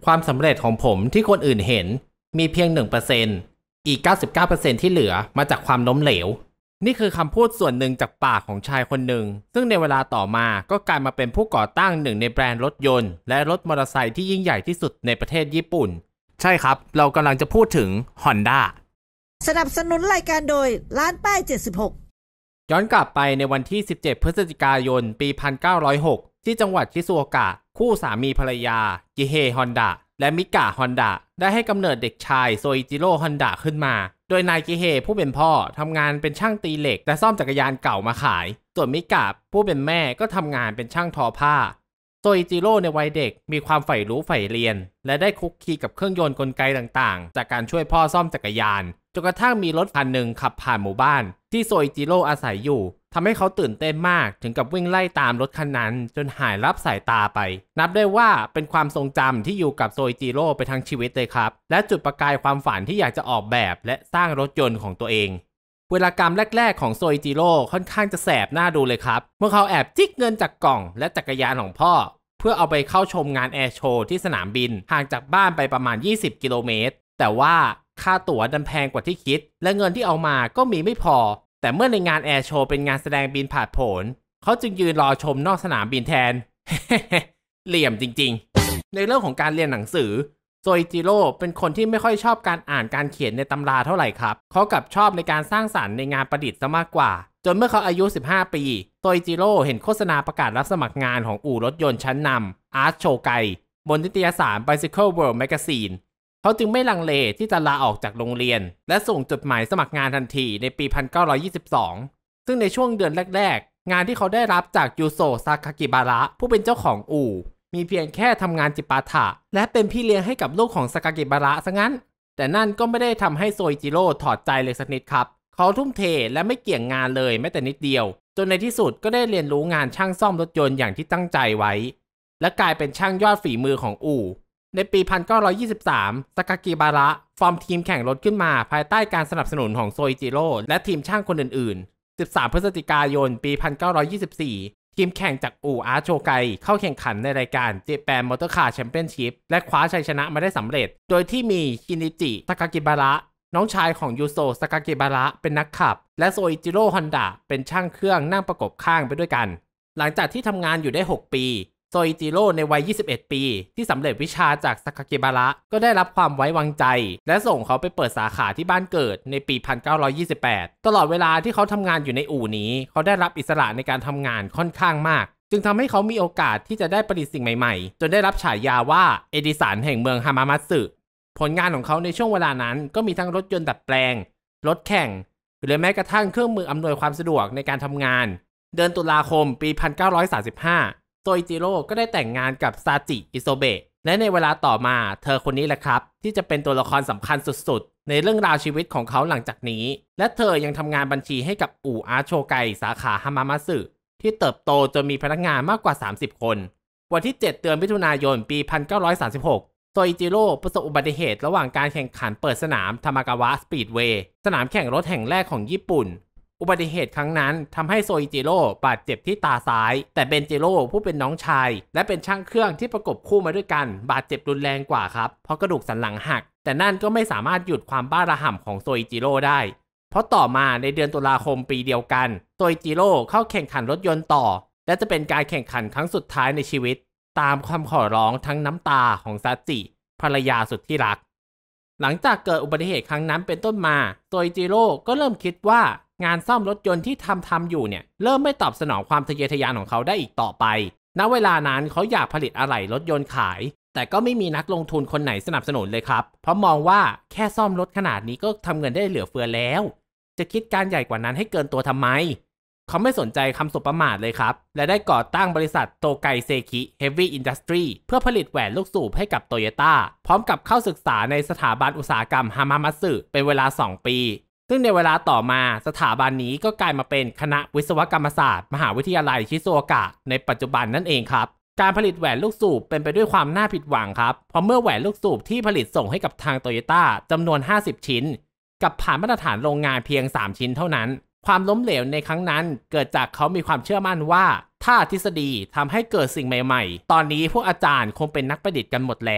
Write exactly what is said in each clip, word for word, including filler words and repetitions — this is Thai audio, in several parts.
ความสำเร็จของผมที่คนอื่นเห็นมีเพียง หนึ่งเปอร์เซ็นต์ อีก เก้าสิบเก้าเปอร์เซ็นต์ ที่เหลือมาจากความล้มเหลวนี่คือคำพูดส่วนหนึ่งจากปากของชายคนหนึ่งซึ่งในเวลาต่อมาก็กลายมาเป็นผู้ก่อตั้งหนึ่งในแบรนด์รถยนต์และรถมอเตอร์ไซค์ที่ยิ่งใหญ่ที่สุดในประเทศญี่ปุ่นใช่ครับเรากำลังจะพูดถึง Honda สนับสนุนรายการโดยร้านป้ายเจ็ดสิบหกย้อนกลับไปในวันที่สิบเจ็ดพฤศจิกายนปีหนึ่งพันเก้าร้อยหกที่จังหวัดชิซูโอกะคู่สามีภรรยากิเฮฮอนดะและมิกะฮอนดะได้ให้กำเนิดเด็กชายโซอิจิโร่ฮอนดะขึ้นมาโดยนายกิเฮผู้เป็นพ่อทำงานเป็นช่างตีเหล็กและซ่อมจักรยานเก่ามาขายส่วนมิกะผู้เป็นแม่ก็ทำงานเป็นช่างทอผ้าโซอิจิโร่ในวัยเด็กมีความใฝ่รู้ใฝ่เรียนและได้คุกคีกับเครื่องยนต์กลไกต่างๆจากการช่วยพ่อซ่อมจักรยานจนกระทั่งมีรถคันหนึ่งขับผ่านหมู่บ้านที่โซอิจิโร่อาศัยอยู่ทำให้เขาตื่นเต้นมากถึงกับวิ่งไล่ตามรถคันนั้นจนหายลับสายตาไปนับได้ว่าเป็นความทรงจำที่อยู่กับโซอิจิโร่ไปทั้งชีวิตเลยครับและจุดประกายความฝันที่อยากจะออกแบบและสร้างรถยนต์ของตัวเองเวลากรรมแรกๆของโซอิจิโร่ค่อนข้างจะแสบหน้าดูเลยครับเมื่อเขาแอบจิกเงินจากกล่องและจักรยานของพ่อเพื่อเอาไปเข้าชมงานแอร์โชว์ที่สนามบินห่างจากบ้านไปประมาณยี่สิบกิโลเมตรแต่ว่าค่าตั๋วดันแพงกว่าที่คิดและเงินที่เอามาก็มีไม่พอแต่เมื่อในงานแอร์โชว์เป็นงานแสดงบินผ่านผลเขาจึงยืนรอชมนอกสนามบินแทน เหลี่ยมจริงๆในเรื่องของการเรียนหนังสือโซอิจิโร่เป็นคนที่ไม่ค่อยชอบการอ่านการเขียนในตำราเท่าไหร่ครับเขากลับชอบในการสร้างสรรค์ในงานประดิษฐ์ซะมากกว่าจนเมื่อเขาอายุสิบห้าปีโซอิจิโร่เห็นโฆษณาประกาศรับสมัครงานของอู่รถยนต์ชั้นนำอาร์ตโชไกบนนิตยสาร Bicycle World Magazineเขาจึงไม่ลังเลที่จะลาออกจากโรงเรียนและส่งจดหมายสมัครงานทันทีในปีหนึ่งพันเก้าร้อยยี่สิบสองซึ่งในช่วงเดือนแรกๆงานที่เขาได้รับจากยูโซซากากิบาระผู้เป็นเจ้าของอู่มีเพียงแค่ทำงานจิปาถะและเป็นพี่เลี้ยงให้กับลูกของซากากิบาระซะงั้นแต่นั่นก็ไม่ได้ทำให้โซอิจิโร่ถอดใจเลยสักนิดครับเขาทุ่มเทและไม่เกี่ยงงานเลยแม้แต่นิดเดียวจนในที่สุดก็ได้เรียนรู้งานช่างซ่อมรถยนต์อย่างที่ตั้งใจไว้และกลายเป็นช่างยอดฝีมือของอู่ในปีหนึ่งพันเก้าร้อยยี่สิบสามซากากิบาระฟอร์มทีมแข่งรถขึ้นมาภายใต้การสนับสนุนของโซอิจิโร่และทีมช่างคนอื่นๆสิบสามพฤศจิกายนปีหนึ่งพันเก้าร้อยยี่สิบสี่ทีมแข่งจากอู่อาร์โชไกเข้าแข่งขันในรายการ Japan Motor Car Championship และคว้าชัยชนะมาได้สำเร็จโดยที่มีชินิจิซากากิบาระน้องชายของยูโซซากากิบาระเป็นนักขับและโซอิจิโร่ฮอนดะเป็นช่างเครื่องนั่งประกบข้างไปด้วยกันหลังจากที่ทำงานอยู่ได้หกปีโซอิจิโร่ในวัยยี่สิบเอ็ดปีที่สำเร็จวิชาจากซากากิบาระก็ได้รับความไว้วางใจและส่งเขาไปเปิดสาขาที่บ้านเกิดในปีหนึ่งพันเก้าร้อยยี่สิบแปดตลอดเวลาที่เขาทำงานอยู่ในอู่นี้เขาได้รับอิสระในการทำงานค่อนข้างมากจึงทำให้เขามีโอกาสที่จะได้ประดิษฐ์สิ่งใหม่ๆจนได้รับฉายาว่าเอดิสันแห่งเมืองฮามามัตสึผลงานของเขาในช่วงเวลานั้นก็มีทั้งรถยนต์ดัดแปลงรถแข่งหรือแม้กระทั่งเครื่องมืออำนวยความสะดวกในการทำงานเดือนตุลาคมปีหนึ่งพันเก้าร้อยสามสิบห้าโซอิจิโร่ก็ได้แต่งงานกับซาจิอิโซเบะและในเวลาต่อมาเธอคนนี้แหละครับที่จะเป็นตัวละครสำคัญสุดๆในเรื่องราวชีวิตของเขาหลังจากนี้และเธอยังทำงานบัญชีให้กับอู่อาร์โชไกสาขาฮามามัตสึที่เติบโตจนมีพนักงานมากกว่าสามสิบคนวันที่เจ็ดเดือนมิถุนายนปีหนึ่งพันเก้าร้อยสามสิบหกโซอิจิโร่ประสบอุบัติเหตุระหว่างการแข่งขันเปิดสนามทามากาวะสปีดเวย์สนามแข่งรถแห่งแรกของญี่ปุ่นอุบัติเหตุครั้งนั้นทำให้โซอิจิโร่บาดเจ็บที่ตาซ้ายแต่เบนจิโร่ผู้เป็นน้องชายและเป็นช่างเครื่องที่ประกบคู่มาด้วยกันบาดเจ็บรุนแรงกว่าครับเพราะกระดูกสันหลังหักแต่นั่นก็ไม่สามารถหยุดความบ้าระห่ำของโซอิจิโร่ได้เพราะต่อมาในเดือนตุลาคมปีเดียวกันโซอิจิโร่เข้าแข่งขันรถยนต์ต่อและจะเป็นการแข่งขันครั้งสุดท้ายในชีวิตตามคำขอร้องทั้งน้ำตาของซาจิภรรยาสุดที่รักหลังจากเกิดอุบัติเหตุครั้งนั้นเป็นต้นมาโซอิจิโร่ก็เริ่มคิดว่างานซ่อมรถยนต์ที่ทำทำอยู่เนี่ยเริ่มไม่ตอบสนองความทะเยอทะยานของเขาได้อีกต่อไปณเวลานั้นเขาอยากผลิตอะไหล่รถยนต์ขายแต่ก็ไม่มีนักลงทุนคนไหนสนับสนุนเลยครับเพราะมองว่าแค่ซ่อมรถขนาดนี้ก็ทำเงินได้เหลือเฟือแล้วจะคิดการใหญ่กว่านั้นให้เกินตัวทำไมเขาไม่สนใจคำสบประมาทเลยครับและได้ก่อตั้งบริษัทโตไกเซคิเฮฟวี่อินดัสทรีเพื่อผลิตแหวนลูกสูบให้กับโตโยต้าพร้อมกับเข้าศึกษาในสถาบันอุตสาหกรรมฮามามัตสึเป็นเวลาสองปีซึ่งในเวลาต่อมาสถาบันนี้ก็กลายมาเป็นคณะวิศวกรรมศาสตร์มหาวิทยาลัยชิโซโอกะในปัจจุบันนั่นเองครับการผลิตแหวนลูกสูบเป็นไปด้วยความน่าผิดหวังครับเพราะเมื่อแหวนลูกสูบที่ผลิตส่งให้กับทางโตโยต้าจำนวนห้าสิบชิ้นกับผ่านมาตรฐานโรงงานเพียงสามชิ้นเท่านั้นความล้มเหลวในครั้งนั้นเกิดจากเขามีความเชื่อมั่นว่าถ้าทฤษฎีทำให้เกิดสิ่งใหม่ๆตอนนี้พวกอาจารย์คงเป็นนักประดิษฐ์กันหมดแล้ว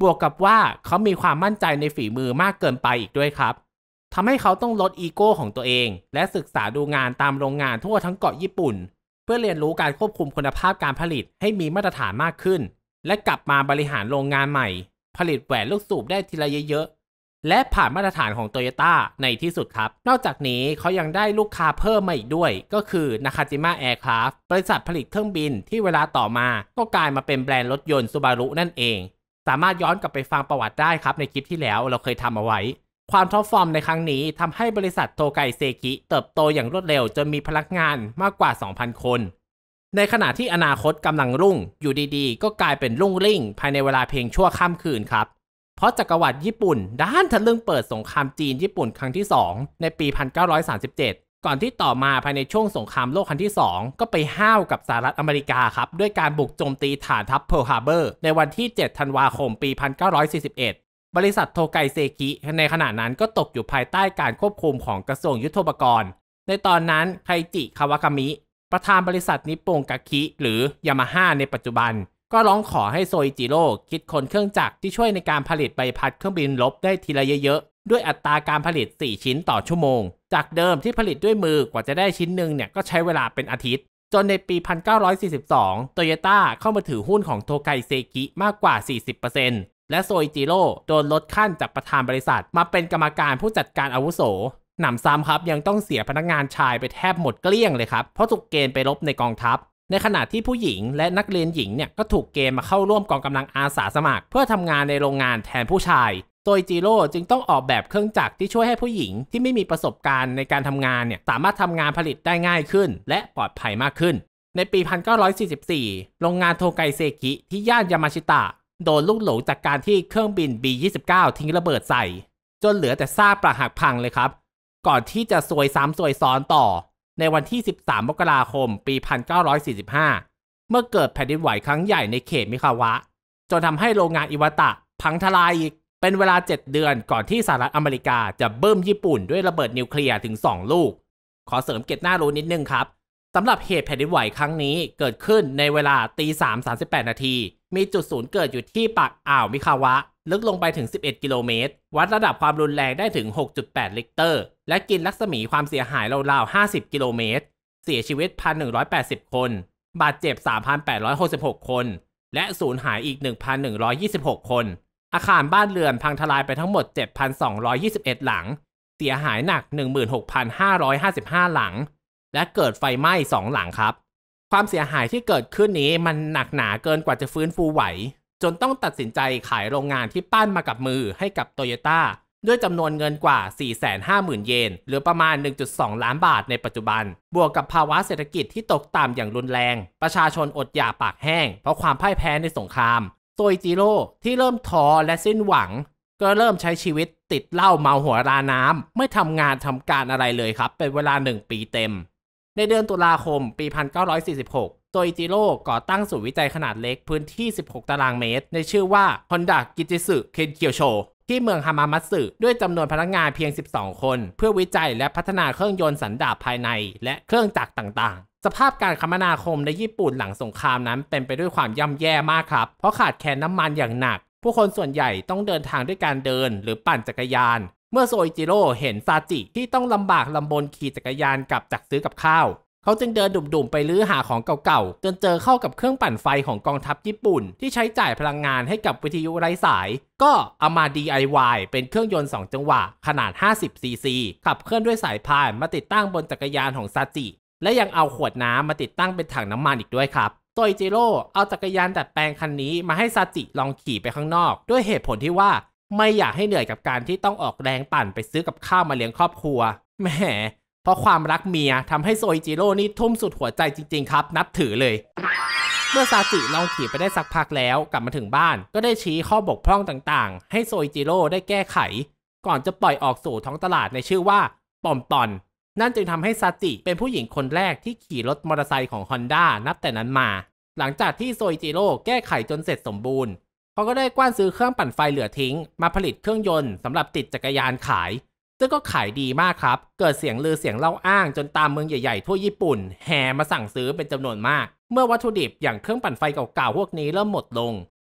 บวกกับว่าเขามีความมั่นใจในฝีมือมากเกินไปอีกด้วยครับทำให้เขาต้องลดอีโก้ของตัวเองและศึกษาดูงานตามโรงงานทั่วทั้งเกาะญี่ปุ่นเพื่อเรียนรู้การควบคุมคุณภาพการผลิตให้มีมาตรฐานมากขึ้นและกลับมาบริหารโรงงานใหม่ผลิตแหวนลูกสูบได้ทีละเยอะๆและผ่านมาตรฐานของโตโยต้าในที่สุดครับนอกจากนี้เขายังได้ลูกค้าเพิ่มมาอีกด้วยก็คือนาคาจิมะแอร์คราฟต์บริษัทผลิตเครื่องบินที่เวลาต่อมาก็กลายมาเป็นแบรนด์รถยนต์ซูบารุนั่นเองสามารถย้อนกลับไปฟังประวัติได้ครับในคลิปที่แล้วเราเคยทำเอาไว้ความท็อปฟอร์มในครั้งนี้ทำให้บริษัทโทไกเซกิเติบโตอย่างรวดเร็วจนมีพนักงานมากกว่า สองพัน คนในขณะที่อนาคตกำลังรุ่งอยู่ดีๆก็กลายเป็นรุ่งริ่งภายในเวลาเพียงชั่วข้ามคืนครับเพราะจักรวรรดิญี่ปุ่นด้านทะลึ่งเปิดสงครามจีนญี่ปุ่นครั้งที่สองในปี หนึ่งพันเก้าร้อยสามสิบเจ็ด ก่อนที่ต่อมาภายในช่วงสงครามโลกครั้งที่สองก็ไปห้าวกับสหรัฐอเมริกาครับด้วยการบุกโจมตีฐานทัพเพิร์ลฮาร์เบอร์ในวันที่เจ็ดธันวาคมปี หนึ่งพันเก้าร้อยสี่สิบเอ็ด บริษัทโทไกเซกิในขณะนั้นก็ตกอยู่ภายใต้การควบคุมของกระทรวงยุทโธปกรณ์ในตอนนั้นไคจิคาวากามิประธานบริษัทนิปปงกาคิหรือยามาฮ่าในปัจจุบันก็ร้องขอให้โซอิจิโร่คิดค้นเครื่องจักรที่ช่วยในการผลิตใบพัดเครื่องบินรบได้ทีละเยอะๆด้วยอัตราการผลิตสี่ชิ้นต่อชั่วโมงจากเดิมที่ผลิตด้วยมือกว่าจะได้ชิ้นหนึ่งเนี่ยก็ใช้เวลาเป็นอาทิตย์จนในปี หนึ่งพันเก้าร้อยสี่สิบสอง โตโยต้าเข้ามาถือหุ้นของโทไกเซกิมากกว่า สี่สิบเปอร์เซ็นต์ และโซอิจิโร่โดนลดขั้นจากประธานบริษัทมาเป็นกรรมการผู้จัดการอาวุโสหนำซ้ำครับยังต้องเสียพนักงานชายไปแทบหมดเกลี้ยงเลยครับเพราะถูกเกณฑ์ไปรบในกองทัพในขณะที่ผู้หญิงและนักเรียนหญิงเนี่ยก็ถูกเกณฑ์มาเข้าร่วมกองกำลังอาสาสมัครเพื่อทำงานในโรงงานแทนผู้ชายโซอิจิโร่จึงต้องออกแบบเครื่องจักรที่ช่วยให้ผู้หญิงที่ไม่มีประสบการณ์ในการทำงานเนี่ยสามารถทำงานผลิตได้ง่ายขึ้นและปลอดภัยมากขึ้นในปี หนึ่งพันเก้าร้อยสี่สิบสี่ โรงงานโทไกเซกิที่ย่านยามาชิตะโดนลูกหลงจากการที่เครื่องบิน บี ยี่สิบเก้า ทิ้งระเบิดใส่จนเหลือแต่ซากปรักหักพังเลยครับก่อนที่จะซวยซ้ำซวยซ้อนต่อในวันที่สิบสามมกราคมปี หนึ่งพันเก้าร้อยสี่สิบห้า เมื่อเกิดแผ่นดินไหวครั้งใหญ่ในเขตมิคาวะจนทำให้โรงงานอิวาตะพังทลายอีกเป็นเวลาเจ็ดเดือนก่อนที่สหรัฐอเมริกาจะเบิ้มญี่ปุ่นด้วยระเบิดนิวเคลียร์ถึงสองลูกขอเสริมเก็บหน้ารู้นิดนึงครับสำหรับเหตุแผ่นดินไหวครั้งนี้เกิดขึ้นในเวลาตีสามสามสิบแปดนาทีมีจุดศูนย์เกิดอยู่ที่ปากอ่าวมิคาวะลึกลงไปถึงสิบเอ็ดกิโลเมตรวัดระดับความรุนแรงได้ถึง หกจุดแปด ลิกเตอร์และกินรัศมีความเสียหายราวๆห้าสิบกิโลเมตรเสียชีวิต หนึ่งพันหนึ่งร้อยแปดสิบ คนบาดเจ็บ สามพันแปดร้อยหกสิบหก คนและสูญหายอีก หนึ่งพันหนึ่งร้อยยี่สิบหก คนอาคารบ้านเรือนพังทลายไปทั้งหมด เจ็ดพันสองร้อยยี่สิบเอ็ด หลังเสียหายหนัก หนึ่งหมื่นหกพันห้าร้อยห้าสิบห้า หลังและเกิดไฟไหม้สองหลังครับความเสียหายที่เกิดขึ้นนี้มันหนักหนาเกินกว่าจะฟื้นฟูไหวจนต้องตัดสินใจขายโรงงานที่ปั้นมากับมือให้กับโตโยต้าด้วยจำนวนเงินกว่า สี่แสนห้าหมื่น เยนหรือประมาณ หนึ่งจุดสอง ล้านบาทในปัจจุบันบวกกับภาวะเศรษฐกิจที่ตกต่ำอย่างรุนแรงประชาชนอดอยากปากแห้งเพราะความพ่ายแพ้ในสงครามโซอิจิโร่ที่เริ่มท้อและสิ้นหวังก็เริ่มใช้ชีวิตติดเหล้าเมาหัวราน้ำไม่ทำงานทำการอะไรเลยครับเป็นเวลาหนึ่งปีเต็มในเดือนตุลาคมปี หนึ่งพันเก้าร้อยสี่สิบหกโซอิจิโร่ก่อตั้งศูนย์วิจัยขนาดเล็กพื้นที่สิบหกตารางเมตรในชื่อว่า Honda Gijitsu Kenkyosho ที่เมืองฮามามัตสึด้วยจำนวนพนักงานเพียงสิบสองคนเพื่อวิจัยและพัฒนาเครื่องยนต์สันดาปภายในและเครื่องจักรต่างๆสภาพการคมนาคมในญี่ปุ่นหลังสงครามนั้นเป็นไปด้วยความย่ำแย่มากครับเพราะขาดแคลนน้ำมันอย่างหนักผู้คนส่วนใหญ่ต้องเดินทางด้วยการเดินหรือปั่นจักรยานเมื่อโซอิจิโร่เห็นซาจิที่ต้องลำบากลำบนขี่จักรยานกลับจากซื้อกับข้าวเขาจึงเดินดุ่มๆไปลื้อหาของเก่าๆจนเจอเข้ากับเครื่องปั่นไฟของกองทัพญี่ปุ่นที่ใช้จ่ายพลังงานให้กับวิทยุไร้สายก็เอามา ดี ไอ วาย เป็นเครื่องยนต์สองจังหวะขนาดห้าสิบซีซีขับเคลื่อนด้วยสายพานมาติดตั้งบนจักรยานของซาจิและยังเอาขวดน้ำมาติดตั้งเป็นถังน้ำมันอีกด้วยครับโซอิจิโร่เอาจักรยานดัดแปลงคันนี้มาให้ซาจิลองขี่ไปข้างนอกด้วยเหตุผลที่ว่าไม่อยากให้เหนื่อยกับการที่ต้องออกแรงปั่นไปซื้อกับข้าวมาเลี้ยงครอบครัวแหมเพราะความรักเมียทำให้โซอิจิโร่นี่ทุ่มสุดหัวใจจริงๆครับนับถือเลยเมื่อซาจิลองขี่ไปได้สักพักแล้วกลับมาถึงบ้านก็ได้ชี้ข้อบกพร่องต่างๆให้โซอิจิโร่ได้แก้ไขก่อนจะปล่อยออกสู่ท้องตลาดในชื่อว่าปอมปอนนั่นจึงทำให้ซาจิเป็นผู้หญิงคนแรกที่ขี่รถมอเตอร์ไซค์ของ Honda นับแต่นั้นมาหลังจากที่โซอิจิโร่แก้ไขจนเสร็จสมบูรณ์เขาก็ได้กว้านซื้อเครื่องปั่นไฟเหลือทิ้งมาผลิตเครื่องยนต์สำหรับติดจักรยานขายซึ่งก็ขายดีมากครับเกิดเสียงลือเสียงเล่าอ้างจนตามเมืองใหญ่ๆทั่วญี่ปุ่นแห่มาสั่งซื้อเป็นจำนวนมากเมื่อวัตถุดิบอย่างเครื่องปั่นไฟเก่าๆพวกนี้เริ่มหมดลงโซ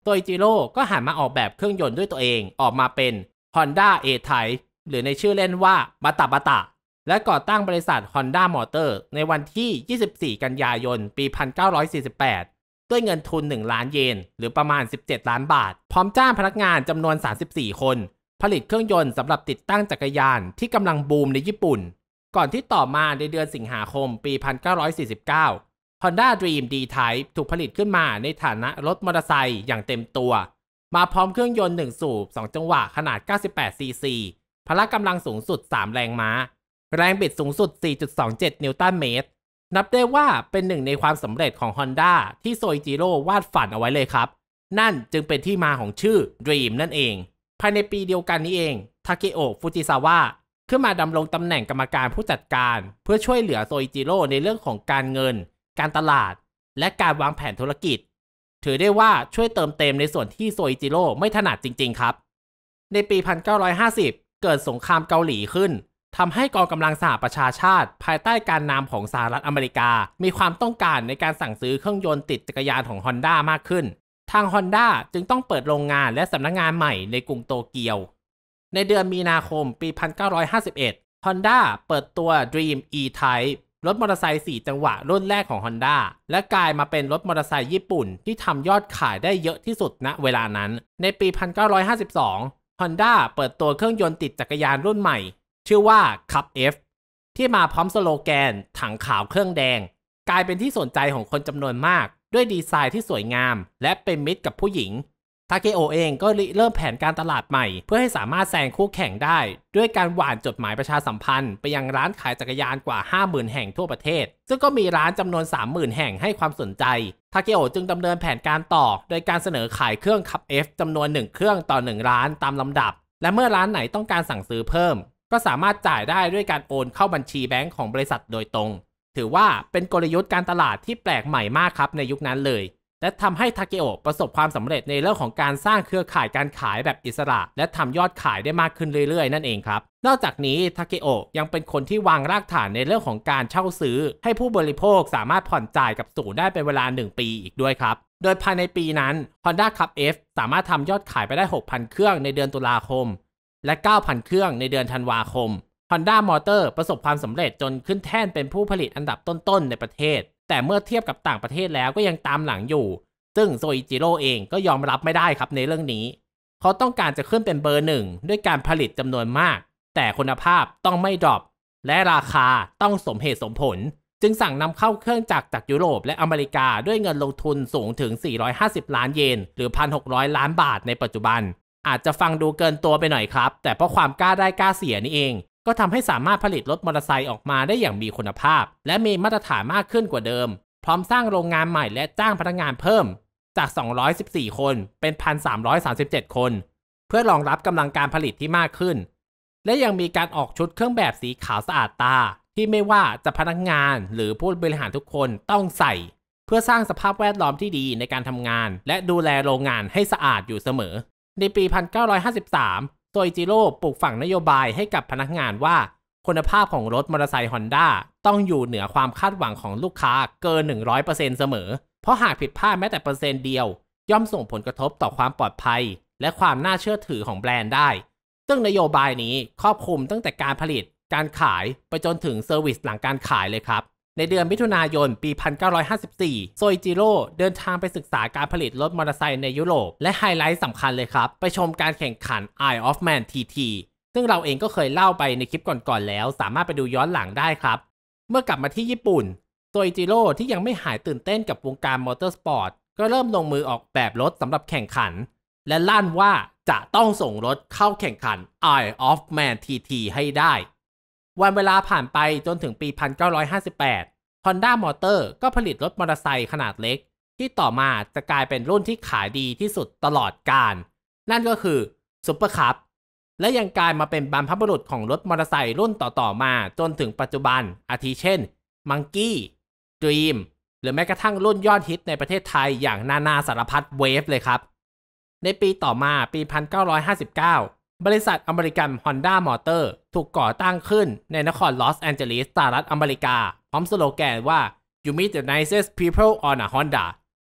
อิจิโร่ก็หันมาออกแบบเครื่องยนต์ด้วยตัวเองออกมาเป็น Honda A-Type หรือในชื่อเล่นว่าบัตะบัตะและก่อตั้งบริษัท Honda Motor ในวันที่ยี่สิบสี่กันยายนปีหนึ่งพันเก้าร้อยสี่สิบแปดด้วยเงินทุนหนึ่งล้านเยนหรือประมาณสิบเจ็ดล้านบาทพร้อมจ้างพนักงานจำนวนสามสิบสี่คนผลิตเครื่องยนต์สำหรับติดตั้งจักรยานที่กำลังบูมในญี่ปุ่นก่อนที่ต่อมาในเดือนสิงหาคมปีหนึ่งพันเก้าร้อยสี่สิบเก้า Honda Dream D-Type ถูกผลิตขึ้นมาในฐานะรถมอเตอร์ไซค์อย่างเต็มตัวมาพร้อมเครื่องยนต์หนึ่งสูบสองจังหวะขนาดเก้าสิบแปดซีซีพละกำลังสูงสุดสามแรงม้าแรงบิดสูงสุด สี่จุดสองเจ็ด นิวตันเมตรนับได้ว่าเป็นหนึ่งในความสำเร็จของ Honda ที่โซอิจิโร่วาดฝันเอาไว้เลยครับนั่นจึงเป็นที่มาของชื่อ Dream นั่นเองภายในปีเดียวกันนี้เองทาเคโอะฟูจิซาวะขึ้นมาดำรงตำแหน่งกรรมการผู้จัดการเพื่อช่วยเหลือโซอิจิโร่ในเรื่องของการเงินการตลาดและการวางแผนธุรกิจถือได้ว่าช่วยเติมเต็มในส่วนที่โซอิจิโร่ไม่ถนัดจริงๆครับในปีหนึ่งพันเก้าร้อยห้าสิบเกิดสงครามเกาหลีขึ้นทำให้กองกำลังสหประชาชาติภายใต้การนำของสหรัฐอเมริกามีความต้องการในการสั่งซื้อเครื่องยนต์ติดจักรยานของ Honda มากขึ้นทาง Honda จึงต้องเปิดโรงงานและสำนักงานใหม่ในกรุงโตเกียวในเดือนมีนาคมปีหนึ่งพันเก้าร้อยห้าสิบเอ็ด Honda เปิดตัว Dream E-Type รถมอเตอร์ไซค์สี่จังหวะรุ่นแรกของ Honda และกลายมาเป็นรถมอเตอร์ไซค์ญี่ปุ่นที่ทำยอดขายได้เยอะที่สุดณเวลานั้นในปีหนึ่งพันเก้าร้อยห้าสิบสอง Honda เปิดตัวเครื่องยนต์ติดจักรยานรุ่นใหม่ชื่อว่า Cup F ที่มาพร้อมสโลแกนถังขาวเครื่องแดงกลายเป็นที่สนใจของคนจำนวนมากด้วยดีไซน์ที่สวยงามและเป็นมิตรกับผู้หญิงทาเคโอะเองก็เริ่มแผนการตลาดใหม่เพื่อให้สามารถแซงคู่แข่งได้ด้วยการหว่านจดหมายประชาสัมพันธ์ไปยังร้านขายจักรยานกว่า ห้าหมื่น แห่งทั่วประเทศซึ่งก็มีร้านจำนวน สามหมื่น แห่งให้ความสนใจทาเคโอะจึงดำเนินแผนการต่อโดยการเสนอขายเครื่อง Cup F จำนวนหนึ่งเครื่องต่อหนึ่งร้านตามลำดับและเมื่อร้านไหนต้องการสั่งซื้อเพิ่มก็สามารถจ่ายได้ด้วยการโอนเข้าบัญชีแบงก์ของบริษัทโดยตรงถือว่าเป็นกลยุทธ์การตลาดที่แปลกใหม่มากครับในยุคนั้นเลยและทำให้ทาเคโอะประสบความสำเร็จในเรื่องของการสร้างเครือข่ายการขายแบบอิสระและทำยอดขายได้มากขึ้นเรื่อยๆนั่นเองครับนอกจากนี้ทาเคโอะยังเป็นคนที่วางรากฐานในเรื่องของการเช่าซื้อให้ผู้บริโภคสามารถผ่อนจ่ายกับศูนย์ได้เป็นเวลาหนึ่งปีอีกด้วยครับโดยภายในปีนั้น Honda Cup F สามารถทำยอดขายไปได้ หกพัน เครื่องในเดือนตุลาคมและ เก้าพัน เครื่องในเดือนธันวาคม Honda Motor ประสบความสำเร็จจนขึ้นแท่นเป็นผู้ผลิตอันดับต้นๆในประเทศแต่เมื่อเทียบกับต่างประเทศแล้วก็ยังตามหลังอยู่ซึ่งโซอิจิโร่เองก็ยอมรับไม่ได้ครับในเรื่องนี้เขาต้องการจะขึ้นเป็นเบอร์หนึ่งด้วยการผลิตจำนวนมากแต่คุณภาพต้องไม่ดรอปและราคาต้องสมเหตุสมผลจึงสั่งนำเข้าเครื่องจักรจากยุโรปและอเมริกาด้วยเงินลงทุนสูงถึงสี่ร้อยห้าสิบล้านเยนหรือ หนึ่งพันหกร้อย ล้านบาทในปัจจุบันอาจจะฟังดูเกินตัวไปหน่อยครับแต่เพราะความกล้าได้กล้าเสียนี่เองก็ทำให้สามารถผลิตรถมอเตอร์ไซค์ออกมาได้อย่างมีคุณภาพและมีมาตรฐานมากขึ้นกว่าเดิมพร้อมสร้างโรงงานใหม่และจ้างพนักงานเพิ่มจากสองร้อยสิบสี่คนเป็น หนึ่งพันสามร้อยสามสิบเจ็ด คนเพื่อรองรับกำลังการผลิตที่มากขึ้นและยังมีการออกชุดเครื่องแบบสีขาวสะอาดตาที่ไม่ว่าจะพนักงานหรือผู้บริหารทุกคนต้องใส่เพื่อสร้างสภาพแวดล้อมที่ดีในการทำงานและดูแลโรงงานให้สะอาดอยู่เสมอในปี หนึ่งพันเก้าร้อยห้าสิบสาม โซอิจิโร่ปลูกฝังนโยบายให้กับพนักงานว่าคุณภาพของรถมอเตอร์ไซค์ Honda ต้องอยู่เหนือความคาดหวังของลูกค้าเกิน หนึ่งร้อยเปอร์เซ็นต์ เสมอเพราะหากผิดพลาดแม้แต่เปอร์เซ็นต์เดียวย่อมส่งผลกระทบต่อความปลอดภัยและความน่าเชื่อถือของแบรนด์ได้ซึ่งนโยบายนี้ครอบคลุมตั้งแต่การผลิตการขายไปจนถึงเซอร์วิสหลังการขายเลยครับในเดือนมิถุนายนปี หนึ่งพันเก้าร้อยห้าสิบสี่ โซอิจิโร่เดินทางไปศึกษาการผลิตรถมอเตอร์ไซค์ในยุโรปและไฮไลท์สำคัญเลยครับไปชมการแข่งขัน Isle of Man ที ที ซึ่งเราเองก็เคยเล่าไปในคลิปก่อนๆแล้วสามารถไปดูย้อนหลังได้ครับเมื่อกลับมาที่ญี่ปุ่นโซอิจิโร่ที่ยังไม่หายตื่นเต้นกับวงการมอเตอร์สปอร์ตก็เริ่มลงมือออกแบบรถสำหรับแข่งขันและลั่นว่าจะต้องส่งรถเข้าแข่งขัน Isle of Man ที ที ให้ได้วันเวลาผ่านไปจนถึงปี หนึ่งพันเก้าร้อยห้าสิบแปด Honda Motor ก็ผลิตรถมอเตอร์ไซค์ขนาดเล็กที่ต่อมาจะกลายเป็นรุ่นที่ขายดีที่สุดตลอดกาลนั่นก็คือ Super Cup และยังกลายมาเป็นบรรพบุรุษของรถมอเตอร์ไซค์รุ่นต่อๆมาจนถึงปัจจุบันอาทิเช่น Monkey Dream หรือแม้กระทั่งรุ่นยอดฮิตในประเทศไทยอย่างนานาสารพัดเวฟเลยครับในปีต่อมาปี หนึ่งพันเก้าร้อยห้าสิบเก้า บริษัทอเมริกัน Honda Motor ถูกก่อตั้งขึ้นในนครลอสแอนเจลิสสหรัฐอเมริกาพร้อมสโลแกนว่า You meet the nicest people on a Honda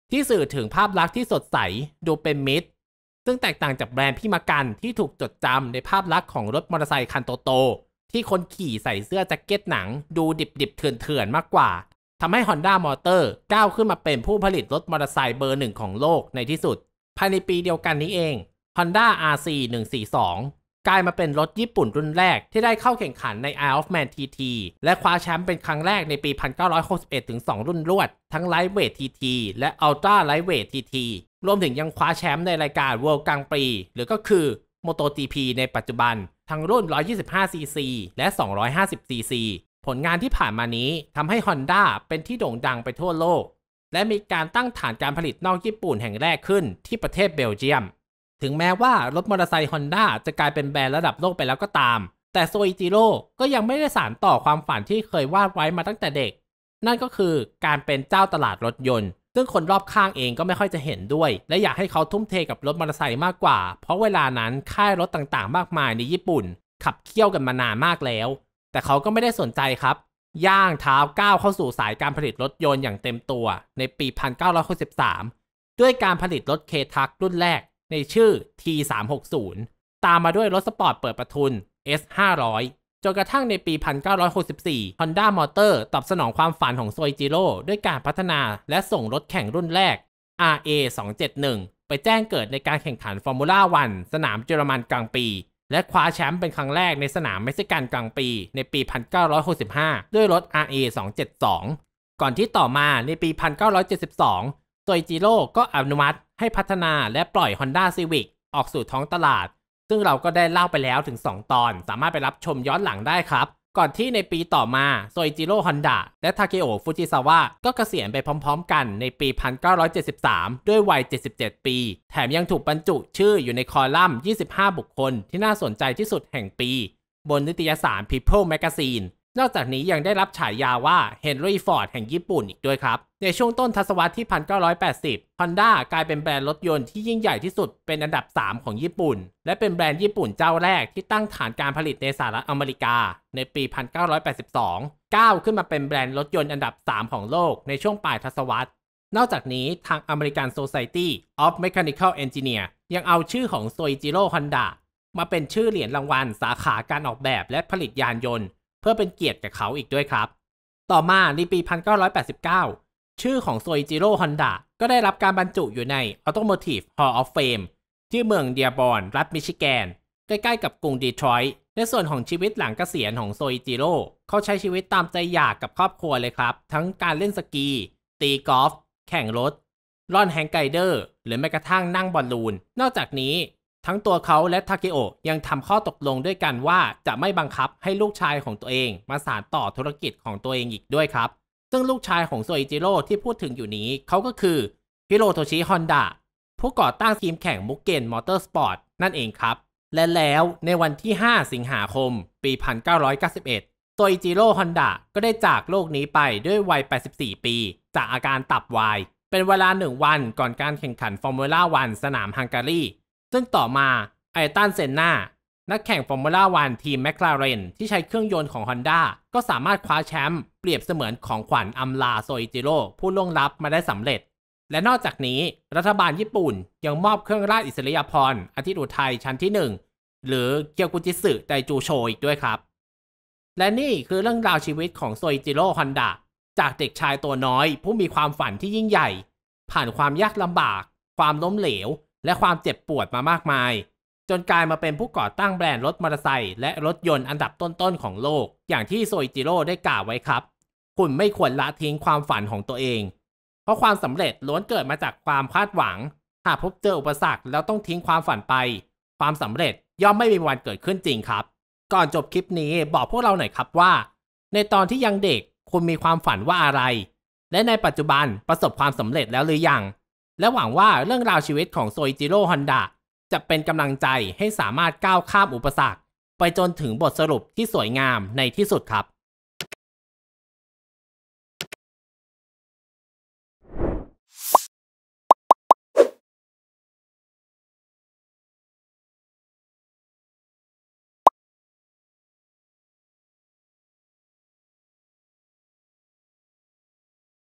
ที่สื่อถึงภาพลักษณ์ที่สดใสดูเป็นมิตรซึ่งแตกต่างจากแบรนด์พี่มากันที่ถูกจดจำในภาพลักษณ์ของรถมอเตอร์ไซค์คันโตๆที่คนขี่ใส่เสื้อแจ็คเก็ตหนังดูดิบๆเถื่อนๆมากกว่าทำให้ Honda Motor ก้าวขึ้นมาเป็นผู้ผลิตรถมอเตอร์ไซค์เบอร์หนึ่งของโลกในที่สุดภายในปีเดียวกันนี้เอง Honda อาร์ ซี หนึ่งสี่สองกลายมาเป็นรถญี่ปุ่นรุ่นแรกที่ได้เข้าแข่งขันใน Isle of Man ที ที และคว้าแชมป์เป็นครั้งแรกในปี หนึ่งเก้าหกหนึ่ง ถึง สอง รุ่นรวดทั้ง Lightweight ที ที และ Ultra Lightweight ที ที รวมถึงยังคว้าแชมป์ในรายการ World Grand Prix หรือก็คือ MotoGP ในปัจจุบันทั้งรุ่น หนึ่งร้อยยี่สิบห้า ซี ซี และ สองร้อยห้าสิบ ซี ซี ผลงานที่ผ่านมานี้ทำให้ Honda เป็นที่โด่งดังไปทั่วโลกและมีการตั้งฐานการผลิตนอกญี่ปุ่นแห่งแรกขึ้นที่ประเทศเบลเยียมถึงแม้ว่ารถมอเตอร์ไซค์ Honda จะกลายเป็นแบรนด์ระดับโลกไปแล้วก็ตามแต่โซอิจิโร่ก็ยังไม่ได้สานต่อความฝันที่เคยวาดไว้มาตั้งแต่เด็กนั่นก็คือการเป็นเจ้าตลาดรถยนต์ซึ่งคนรอบข้างเองก็ไม่ค่อยจะเห็นด้วยและอยากให้เขาทุ่มเทกับรถมอเตอร์ไซค์มากกว่าเพราะเวลานั้นค่ายรถต่างๆมากมายในญี่ปุ่นขับเคี่ยวกันมานานมากแล้วแต่เขาก็ไม่ได้สนใจครับย่างเท้าก้าวเข้าสู่สายการผลิตรถยนต์อย่างเต็มตัวในปี หนึ่งเก้าหกสาม ด้วยการผลิตรถ K-Truck รุ่นแรกในชื่อ ที สามหกศูนย์ ตามมาด้วยรถสปอร์ตเปิดประทุน เอส ห้าร้อย จนกระทั่งในปี หนึ่งเก้าหกสี่ Honda Motor ตอบสนองความฝันของโซอิจิโร่ด้วยการพัฒนาและส่งรถแข่งรุ่นแรก อาร์ เอ สองเจ็ดหนึ่ง ไปแจ้งเกิดในการแข่งขันฟอร์มูล่าวันสนามเยอรมันกลางปีและคว้าแชมป์เป็นครั้งแรกในสนามเม็กซิกันกลางปีในปี หนึ่งเก้าหกห้า ด้วยรถ อาร์ เอ สองเจ็ดสอง ก่อนที่ต่อมาในปี หนึ่งเก้าเจ็ดสองโซอิจิโร่ก็อนุมัติให้พัฒนาและปล่อย Honda Civic ออกสู่ท้องตลาดซึ่งเราก็ได้เล่าไปแล้วถึงสองตอนสามารถไปรับชมย้อนหลังได้ครับก่อนที่ในปีต่อมาโซอิจิโร่ Honda และทาเคโอะฟูจิซาวะก็เกษียณไปพร้อมๆกันในปี หนึ่งเก้าเจ็ดสาม ด้วยวัยเจ็ดสิบเจ็ดปีแถมยังถูกบรรจุชื่ออยู่ในคอลัมน์ยี่สิบห้าบุคคลที่น่าสนใจที่สุดแห่งปีบนนิตยสาร People Magazine นอกจากนี้ยังได้รับฉายาว่า Henry Ford แห่งญี่ปุ่นอีกด้วยครับในช่วงต้นทศวรรษที่ หนึ่งเก้าแปดศูนย์ Honda กลายเป็นแบรนด์รถยนต์ที่ยิ่งใหญ่ที่สุดเป็นอันดับสามของญี่ปุ่นและเป็นแบรนด์ญี่ปุ่นเจ้าแรกที่ตั้งฐานการผลิตในสหรัฐอเมริกาในปี หนึ่งเก้าแปดสอง ก้าวขึ้นมาเป็นแบรนด์รถยนต์อันดับสามของโลกในช่วงปลายทศวรรษนอกจากนี้ทาง American Society of Mechanical Engineer ยังเอาชื่อของโซอิจิโร่ Honda มาเป็นชื่อเหรียญรางวัลสาขาการออกแบบและผลิตยานยนต์เพื่อเป็นเกียรติกับเขาอีกด้วยครับต่อมาในปี หนึ่งเก้าแปดเก้า ชื่อของโซอิจิโร่ Honda ก็ได้รับการบรรจุอยู่ใน Automotive Hall of Fame ที่เมืองเดียบอนรัฐมิชิแกนใกล้ๆกับกรุงดีทรอยต์ในส่วนของชีวิตหลังเกษียณของโซอิจิโร่เขาใช้ชีวิตตามใจอยากกับครอบครัวเลยครับทั้งการเล่นสกีตีกอล์ฟแข่งรถล่อนแฮงไกเดอร์หรือแม้กระทั่งนั่งบอลลูนนอกจากนี้ทั้งตัวเขาและทาเคโอะยังทำข้อตกลงด้วยกันว่าจะไม่บังคับให้ลูกชายของตัวเองมาสานต่อธุรกิจของตัวเองอีกด้วยครับซึ่งลูกชายของโซอิจิโร่ที่พูดถึงอยู่นี้เขาก็คือฮิโรโตชิ ฮอนดะผู้ก่อตั้งทีมแข่งมุกเกนมอเตอร์สปอร์ตนั่นเองครับและแล้วในวันที่ห้าสิงหาคมปีหนึ่งเก้าเก้าเอ็ดโซอิจิโร่ ฮอนดะก็ได้จากโลกนี้ไปด้วยวัยแปดสิบสี่ปีจากอาการตับวายเป็นเวลาหนึ่งวันก่อนการแข่งขันฟอร์มูล่าวันสนามฮังการีซึ่งต่อมาไอตันเซนนานักแข่งฟอร์มูล่าวันทีมแมคลาเรนที่ใช้เครื่องยนต์ของ Honda ก็สามารถคว้าแชมป์เปรียบเสมือนของขวัญอำลาโซอิจิโร่ผู้ล่วงลับมาได้สำเร็จและนอกจากนี้รัฐบาลญี่ปุ่นยังมอบเครื่องราชอิสริยาภรณ์อาทิตย์อุทัยชั้นที่หนึ่งหรือเกียวกุจิสึไดจูโชอีกด้วยครับและนี่คือเรื่องราวชีวิตของโซอิจิโร่ Honda จากเด็กชายตัวน้อยผู้มีความฝันที่ยิ่งใหญ่ผ่านความยากลำบากความล้มเหลวและความเจ็บปวดมามากมายจนกลายมาเป็นผู้ก่อตั้งแบรนด์รถมอเตอร์ไซค์และรถยนต์อันดับต้นๆของโลกอย่างที่โซอิจิโร่ได้กล่าวไว้ครับคุณไม่ควรละทิ้งความฝันของตัวเองเพราะความสำเร็จล้วนเกิดมาจากความคาดหวังหากพบเจออุปสรรคแล้วต้องทิ้งความฝันไปความสำเร็จย่อมไม่มีวันเกิดขึ้นจริงครับก่อนจบคลิปนี้บอกพวกเราหน่อยครับว่าในตอนที่ยังเด็กคุณมีความฝันว่าอะไรและในปัจจุบันประสบความสำเร็จแล้วหรือยังและหวังว่าเรื่องราวชีวิตของโซอิจิโร่ Honda จะเป็นกำลังใจให้สามารถก้าวข้ามอุปสรรคไปจนถึงบทสรุปที่สวยงามในที่สุดครับ